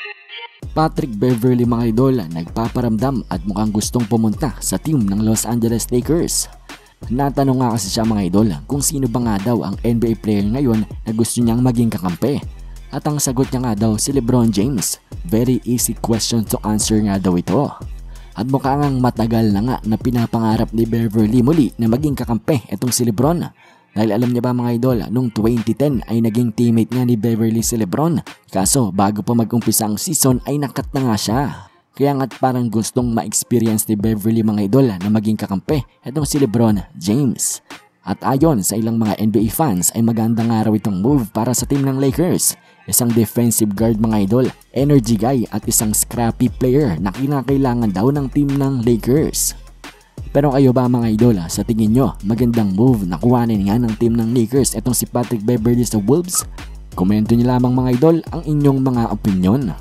Patrick Beverley mga idol nagpaparamdam at mukhang gustong pumunta sa team ng Los Angeles Lakers. Natanong nga kasi siya mga idol kung sino ba nga daw ang NBA player ngayon na gusto niyang maging kakampi. At ang sagot niya nga daw si LeBron James. Very easy question to answer nga daw ito. At mukha ngang matagal na nga na pinapangarap ni Beverley muli na maging kakampi itong si LeBron. Dahil alam niya ba mga idol, noong 2010 ay naging teammate nga ni Beverley si LeBron. Kaso bago pa mag-umpisa ang season ay nakat na nga siya. Kaya nga't parang gustong ma-experience ni Beverley mga idol na maging kakampi itong si LeBron James. At ayon sa ilang mga NBA fans ay maganda nga raw itong move para sa team ng Lakers. Isang defensive guard mga idol, energy guy at isang scrappy player na kinakailangan daw ng team ng Lakers. Pero kayo ba mga idol, sa tingin nyo magandang move na kuhanin nga ng team ng Lakers itong si Patrick Beverley sa Wolves? Komento nyo lamang mga idol ang inyong mga opinion.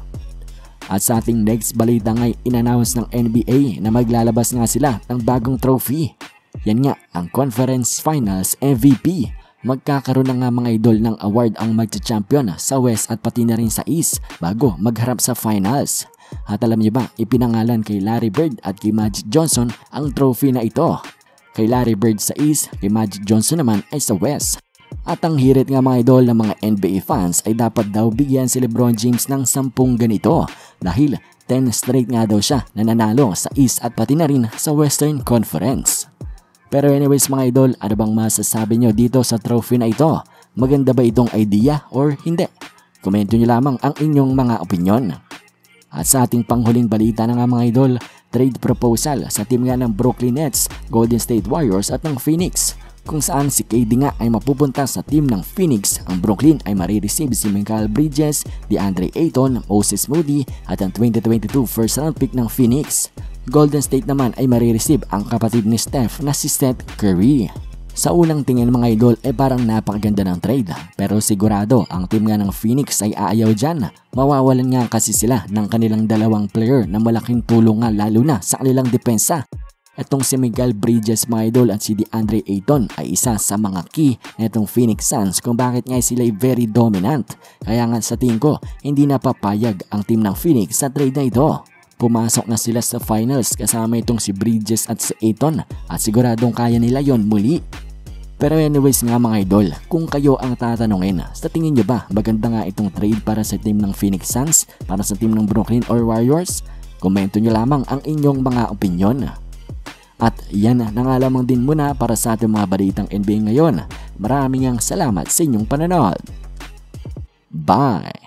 At sa ating next balita nga'y in-announce ng NBA na maglalabas nga sila ng bagong trophy. Yan nga ang Conference Finals MVP. Magkakaroon na nga mga idol ng award ang magcha-champion sa West at pati na rin sa East bago magharap sa Finals. At alam niyo ba, ipinangalan kay Larry Bird at kay Magic Johnson ang trophy na ito. Kay Larry Bird sa East, kay Magic Johnson naman ay sa West. At ang hirit nga mga idol ng mga NBA fans ay dapat daw bigyan si LeBron James ng 10 ganito dahil 10 straight nga daw siya na nanalo sa East at pati na rin sa Western Conference. Pero anyways mga idol, ano bang masasabi nyo dito sa trophy na ito? Maganda ba itong idea or hindi? Komento nyo lamang ang inyong mga opinion. At sa ating panghuling balita na nga mga idol, trade proposal sa team nga ng Brooklyn Nets, Golden State Warriors at ng Phoenix. Kung saan si KD nga ay mapupunta sa team ng Phoenix, ang Brooklyn ay marireceive si Mikal Bridges, DeAndre Ayton, Moses Moody at ang 2022 first round pick ng Phoenix. Golden State naman ay marireceive ang kapatid ni Steph na si Seth Curry. Sa unang tingin mga idol ay parang napakaganda ng trade, pero sigurado ang team nga ng Phoenix ay aayaw dyan. Mawawalan nga kasi sila ng kanilang dalawang player na malaking tulong nga lalo na sa kanilang depensa. Itong si Mikal Bridges mga idol at si DeAndre Ayton ay isa sa mga key na itong Phoenix Suns kung bakit nga sila ay very dominant. Kaya nga sa tingin ko hindi napapayag ang team ng Phoenix sa trade na ito. Pumasok na sila sa finals kasama itong si Bridges at si Ayton at siguradong kaya nila yon muli. Pero anyways nga mga idol, kung kayo ang tatanungin, sa tingin nyo ba maganda nga itong trade para sa team ng Phoenix Suns, para sa team ng Brooklyn or Warriors? Komento nyo lamang ang inyong mga opinion. At yan na nga lamang din muna para sa ating mga balitang NBA ngayon. Maraming salamat sa inyong panonood. Bye!